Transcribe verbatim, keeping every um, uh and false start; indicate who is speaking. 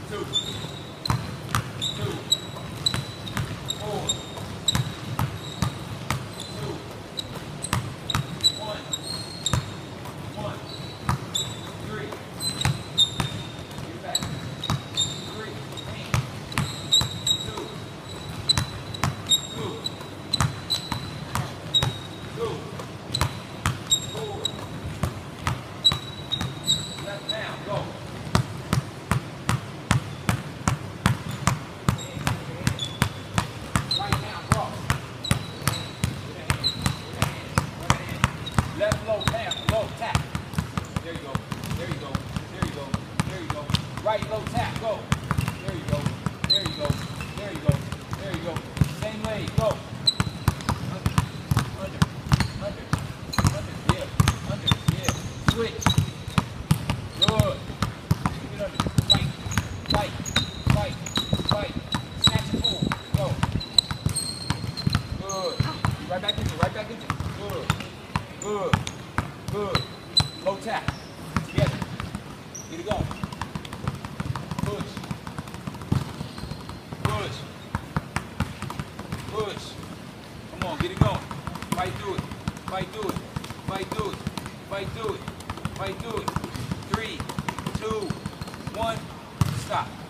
Speaker 1: two, two, four, two, one, one, three, get back, three, eight, two, two, two, four, left down, go. Left low, tap, low, tap. There you go, there you go, there you go, there you go. Right low, tap, go. There you go, there you go, there you go, there you go. Same leg, go. Under, under, under, under, yeah, under, yeah. Switch. Good. Get under, fight, fight, fight, fight. Snatch and pull, go. Good. Right back into it, right back into it. Good. Good, good. Low tap. Together. Get it going. Push. Push. Push. Come on, get it going. Fight through it. Fight through it. Fight through it. Fight through it. Fight through it. Three, two, one, stop.